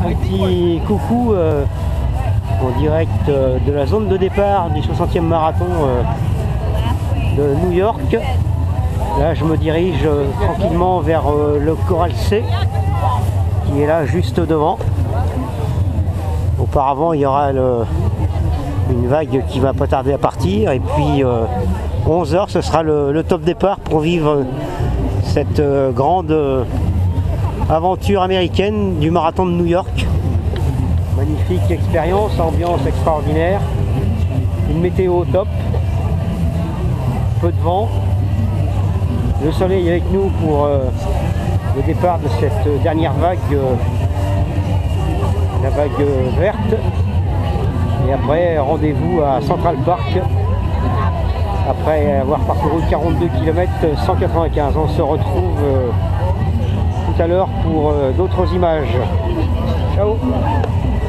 petit coucou en direct de la zone de départ du 60e marathon de New York. Là je me dirige tranquillement vers le Coral C qui est là juste devant. Auparavant il y aura une vague qui va pas tarder à partir, et puis 11 h ce sera le top départ pour vivre cette grande aventure américaine du marathon de New York. Magnifique expérience, ambiance extraordinaire, une météo au top, peu de vent, le soleil avec nous pour le départ de cette dernière vague, la vague verte. Et après rendez-vous à Central Park après avoir parcouru 42 km 195. On se retrouve tout à l'heure pour d'autres images. Ciao.